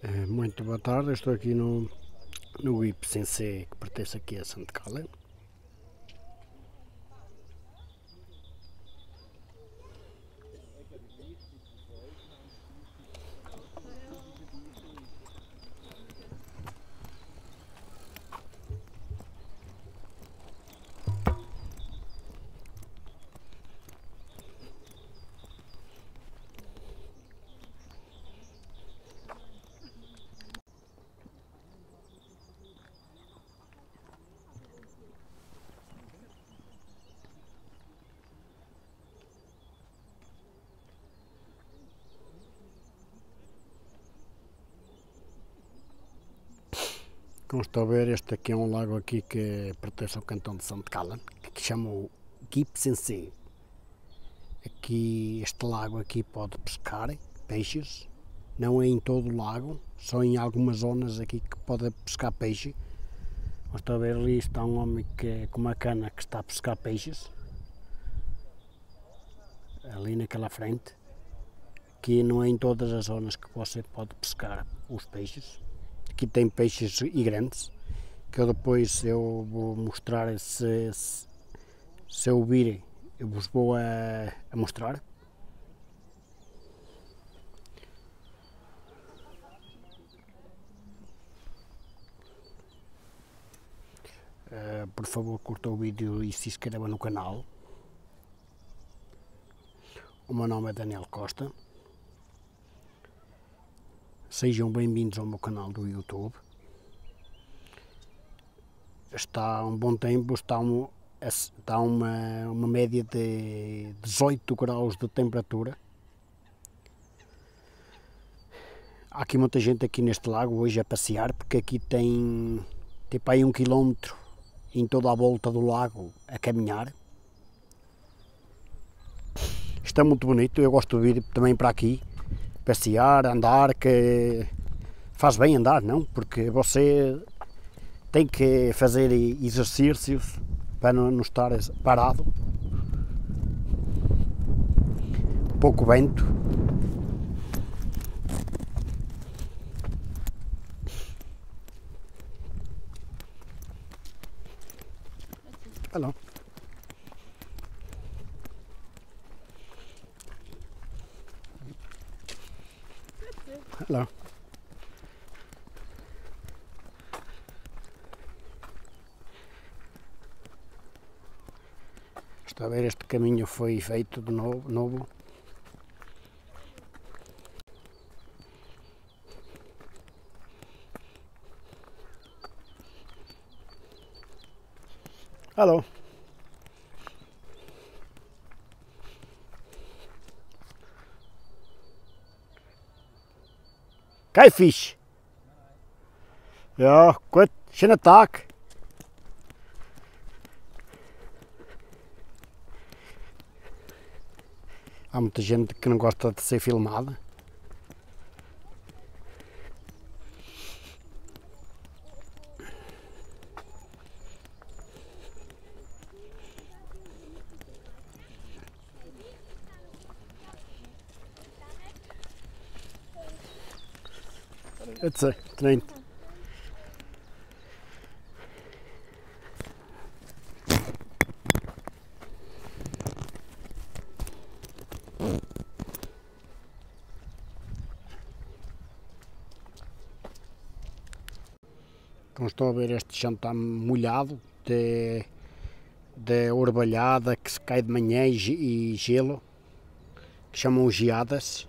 Muito boa tarde, eu estou aqui no IPCC, que pertence aqui a Santa Cala. Como estão a ver, este aqui é um lago aqui que pertence ao cantão de Santa Cala, que se chama o IPCC. Aqui, este lago aqui pode pescar peixes, não é em todo o lago, só em algumas zonas aqui que pode pescar peixe. Como estão a ver, ali está um homem com uma cana que está a pescar peixes, ali naquela frente. Aqui não é em todas as zonas que você pode pescar os peixes. Aqui tem peixes e grandes, que eu depois vou mostrar, se eu vir, eu vos vou a mostrar. Por favor, curta o vídeo e se inscreva no canal. O meu nome é Daniel Costa. Sejam bem-vindos ao meu canal do YouTube. Está um bom tempo, está uma média de 18 graus de temperatura. Há aqui muita gente aqui neste lago hoje a passear, porque aqui tem tipo aí 1 km em toda a volta do lago a caminhar. Está muito bonito, eu gosto de vir também para aqui passear, andar, que faz bem andar, não? Porque você tem que fazer exercícios para não estar parado. Pouco vento. Hello. Hello. Está a ver, este caminho foi feito de novo. Hello. Kai fish. Ja, gut. Schönen Tag. Há muita gente que não gosta de ser filmada. It's a train. Como estão a ver, este chão está molhado de orvalhada que se cai de manhã e gelo, que chamam geadas.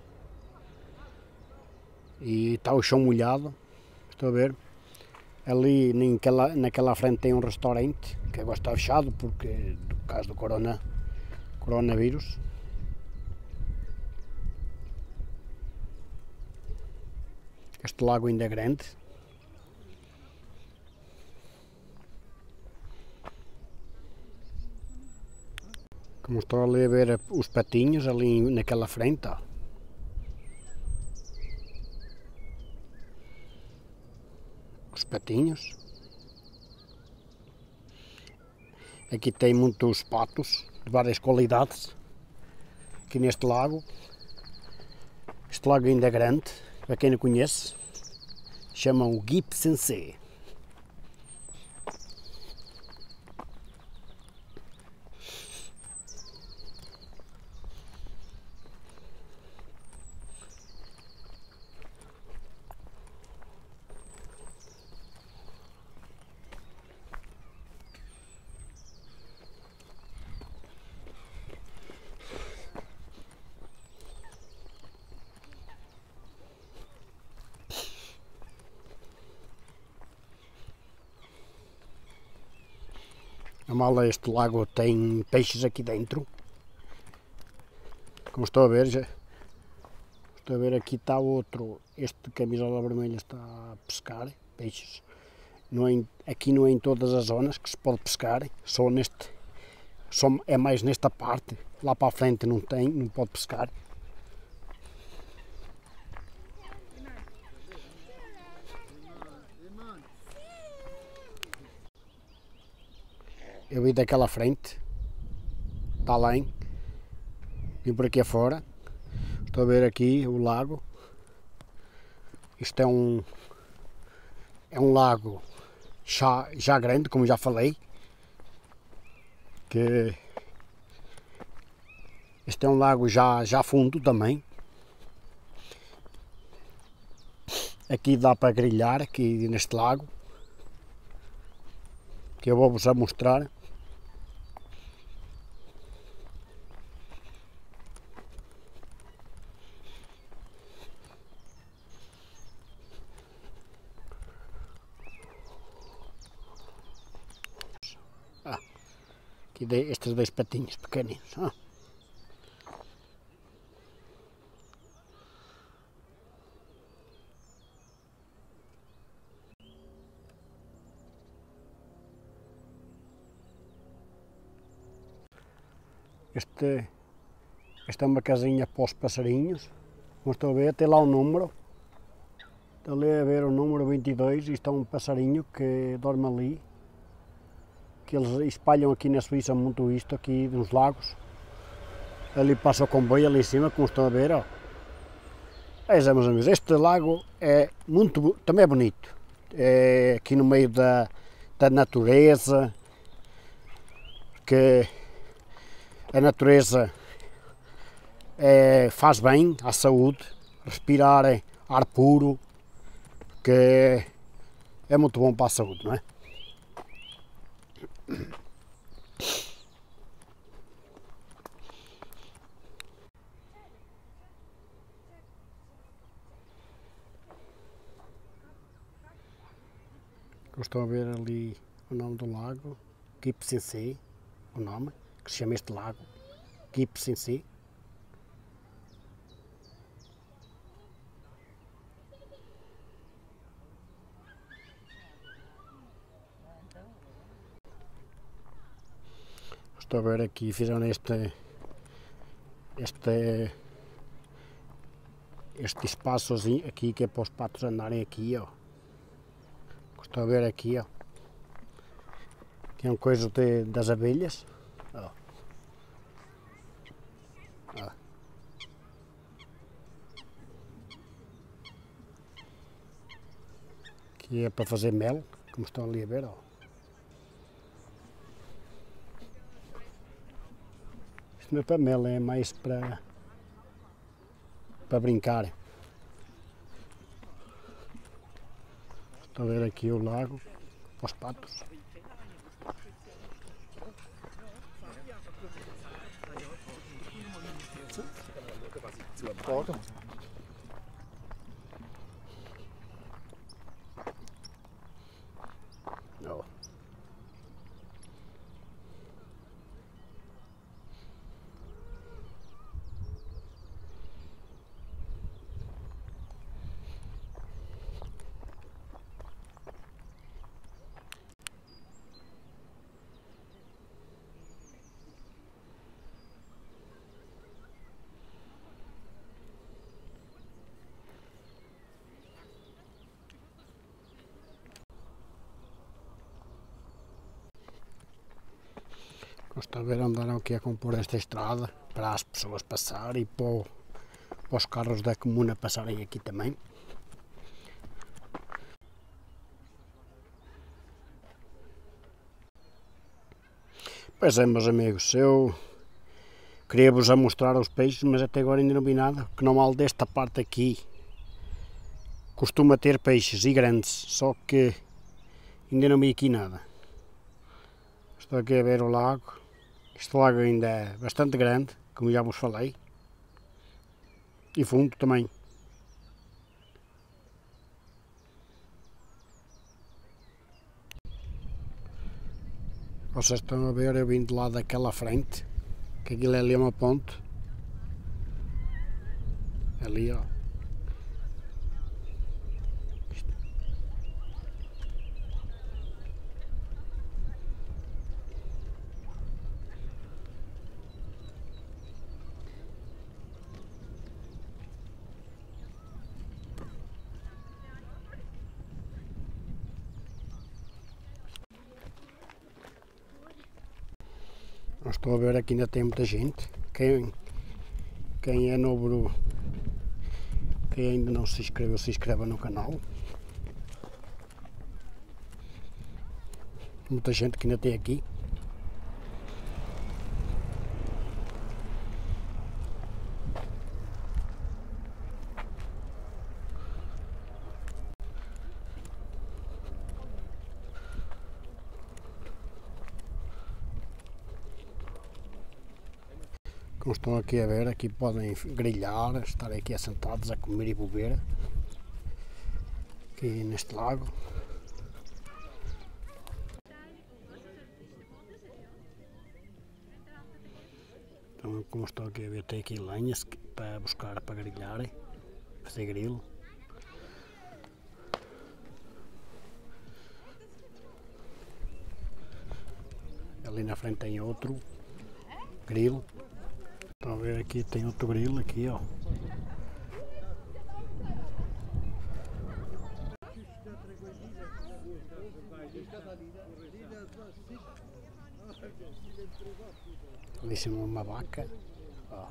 E está o chão molhado, estou a ver. Ali naquela frente tem um restaurante que agora está fechado porque do caso do coronavírus. Este lago ainda é grande. Como estou ali a ver os patinhos ali naquela frente, ó. Os patinhos. Aqui tem muitos patos de várias qualidades. Aqui neste lago. Este lago ainda é grande, para quem não conhece. chamam o Gip Sensei. Este lago tem peixes aqui dentro. Como estou a ver, aqui está outro. Este de camisola vermelha está a pescar peixes. Aqui não é em todas as zonas que se pode pescar, é mais nesta parte. Lá para a frente não pode pescar. Eu vim daquela frente, está além, vim por aqui afora, estou a ver aqui o lago. Isto é um lago já grande, como já falei, que este é um lago já fundo também. Aqui dá para grelhar, aqui neste lago, que eu vou-vos a mostrar. Aqui estes dois patinhos pequeninos. Esta é uma casinha para os passarinhos. Como estão a ver, tem lá um número. Estão ali a ver o número 22. Isto é um passarinho que dorme ali. Que eles espalham aqui na Suíça muito isto, aqui nos lagos. Ali passa o comboio ali em cima, como estão a ver. Ó. Meus amigos, este lago é também é bonito. É aqui no meio da natureza. Que a natureza faz bem à saúde, respirar ar puro, que é muito bom para a saúde, não é? Estão a ver ali o nome do lago, Gip Sensei, o nome, que se chama este lago, Gip Sensei. Estou a ver aqui, fizeram este espaçozinho aqui, que é para os patos andarem aqui, ó. Estou a ver aqui, ó. Aqui é uma coisa das abelhas, ó. Ó. Aqui é para fazer mel, como estão ali a ver, ó. Isto não é para mel, é mais para brincar. Estou a ver aqui o lago, para os patos. Não. Gosto de ver andaram aqui a compor esta estrada para as pessoas passarem e para os carros da comuna passarem aqui também. Pois é, meus amigos, eu queria-vos a mostrar os peixes, mas até agora ainda não vi nada, que não mal desta parte aqui costuma ter peixes e grandes, só que ainda não vi aqui nada. Estou aqui a ver o lago, este lago ainda é bastante grande, como já vos falei, e fundo também. Vocês estão a ver, eu vim de lá daquela frente, que aquilo ali é uma ponte. Ali, ó. Não estou a ver, aqui ainda tem muita gente. Quem é novo, quem ainda não se inscreveu, se inscreva no canal. Muita gente que ainda tem aqui. Como estão aqui a ver, aqui podem grelhar, estar aqui assentados a comer e beber. Aqui neste lago. Então, como estão aqui a ver, tem aqui lenhas para buscar para grelhar, fazer grilo. Ali na frente tem outro grilo. Estão a ver, aqui tem outro grilo aqui, ó. Ali em cima uma vaca, ó.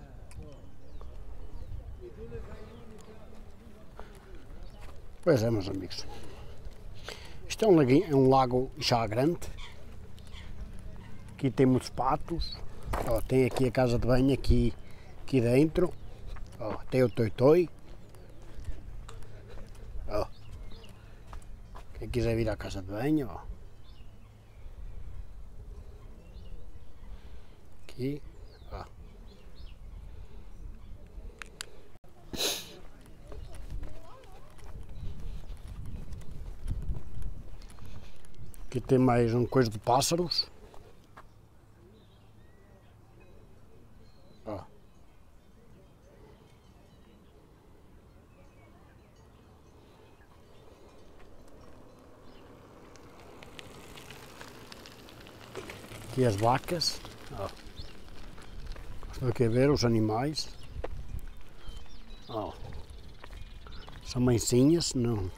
Pois é, meus amigos, isto é um lago já grande. Aqui tem muitos patos, ó, tem aqui a casa de banho aqui dentro, ó, tem o toitoi, ó. Quem quiser vir à casa de banho, ó. Aqui, ó. Aqui tem mais um coisa de pássaros. Ó. Aqui as vacas, ó. Estão aqui a ver os animais, ó. São mansinhas, não.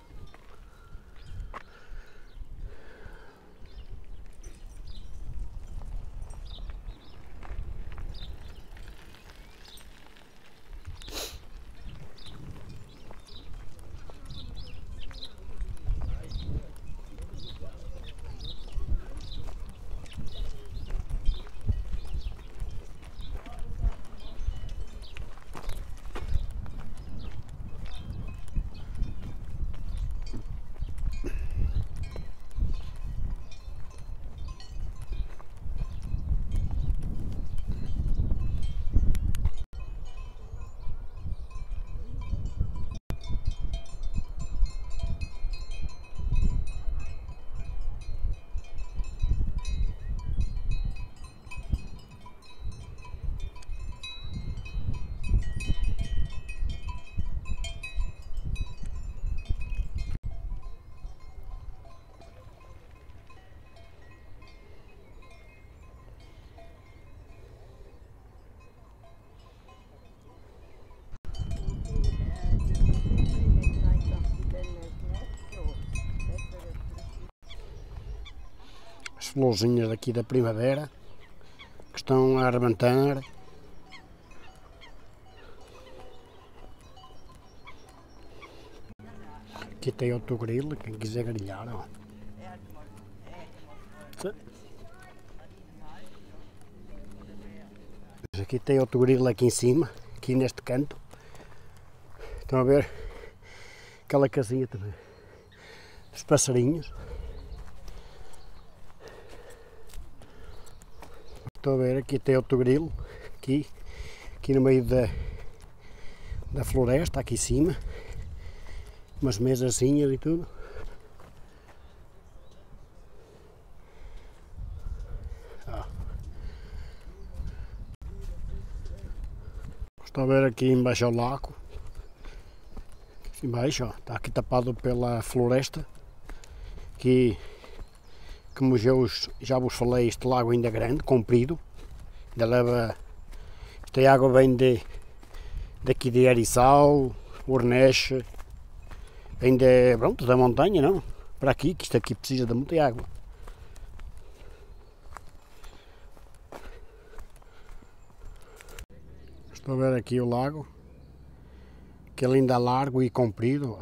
As florzinhas daqui da primavera que estão a arrebentar. Aqui tem outro grilo, quem quiser grelhar, ó. aqui tem outro grilo aqui em cima, aqui neste canto. Estão a ver? Aquela casinha também dos passarinhos. Estão a ver? Aqui tem outro grilo, aqui no meio da floresta, aqui em cima. Umas mesazinhas e tudo. Estão a ver aqui embaixo ao lago. Embaixo, ó, está aqui tapado pela floresta. Aqui, como já vos falei, este lago ainda é grande, comprido. Ainda leva. Esta água vem daqui de Eriçal, Orneche, vem pronto, da montanha, não? Para aqui, que isto aqui precisa de muita água. Estou a ver aqui o lago, que ele ainda é largo e comprido.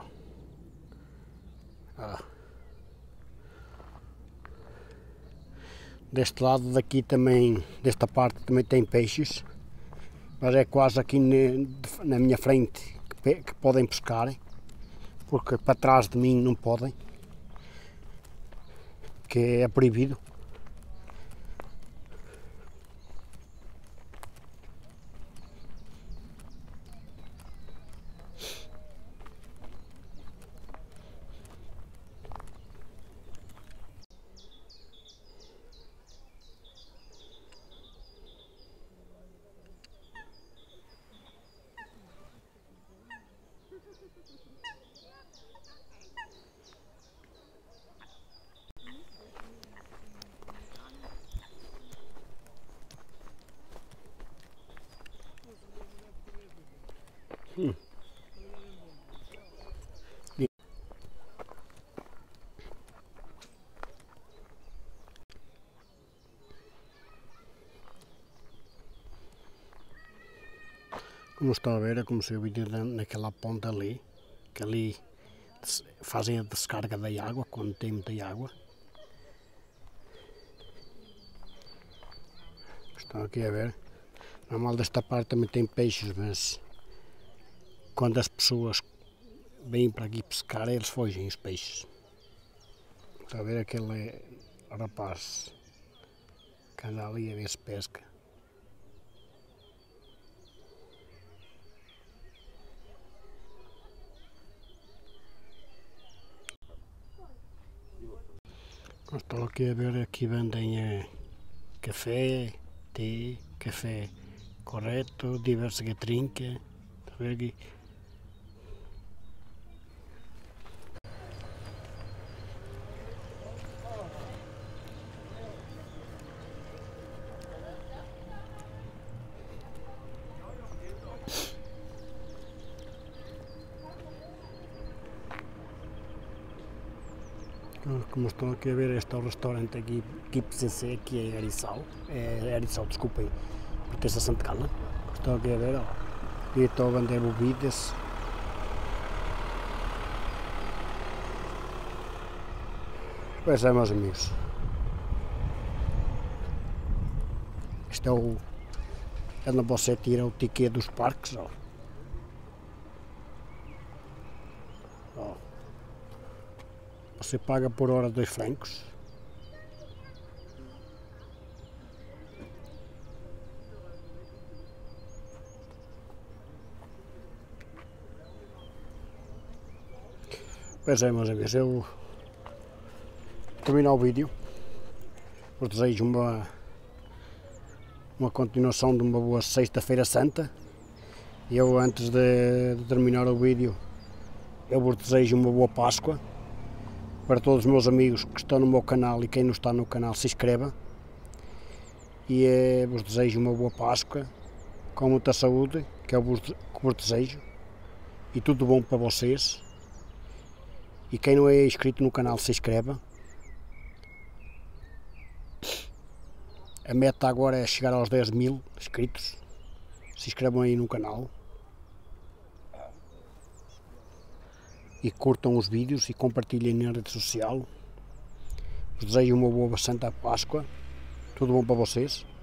Deste lado daqui também, desta parte também tem peixes, mas é quase aqui na minha frente que podem pescar, porque para trás de mim não podem, que é proibido. Como estão a ver, eu comecei o vídeo naquela ponta ali, que ali fazem a descarga da água, quando tem muita água. Estão aqui a ver. Normal desta parte também tem peixes, mas quando as pessoas vêm para aqui pescar, eles fogem os peixes. Estão a ver aquele rapaz que anda ali a ver se pesca. Estou aqui a ver, aqui vendem café, té, café correto, diversas gatrincas. Está a ver aqui? Como estão aqui a ver, este é o restaurante aqui, PCC, que é Eriçal, desculpem, pertence a Santa Cala. Estão aqui a ver, ó, e estou a vender bebidas. Pois é, meus amigos, este é onde você tira o ticket dos parques, ó. Você paga por hora 2 francos. Pois é, meus amigos, eu terminar o vídeo, vos desejo uma continuação de uma boa Sexta-feira Santa. E eu, antes de terminar o vídeo, eu vos desejo uma boa Páscoa. Para todos os meus amigos que estão no meu canal e quem não está no canal, se inscreva. E vos desejo uma boa Páscoa, com muita saúde, que eu vos desejo. E tudo bom para vocês. E quem não é inscrito no canal, se inscreva. A meta agora é chegar aos 10.000 inscritos. Se inscrevam aí no canal. E curtam os vídeos e compartilhem na rede social. Vos desejo uma boa Santa Páscoa. Tudo bom para vocês.